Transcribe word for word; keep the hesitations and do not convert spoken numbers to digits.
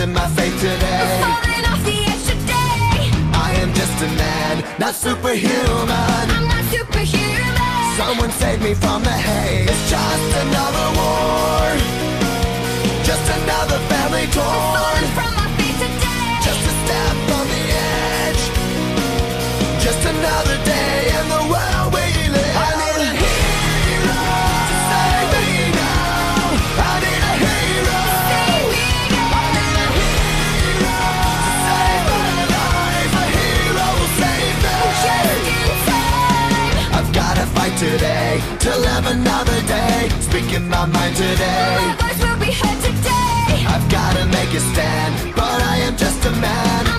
testing my faith today. Falling off the edge today. I am just a man, not superhuman. I'm not superhuman. Someone save me from the haze. It's just another war, just another family torn. Falling from my feet today. Just a step from the edge, just another day in the world we live. I need a hero to save me now. I need a hero. Save me now. I need a hero to save my life. A hero will save me. Just in time. I've gotta fight today to live another day. Speaking my mind today. My voice will be heard today. I've gotta make a stand, but I am just a man.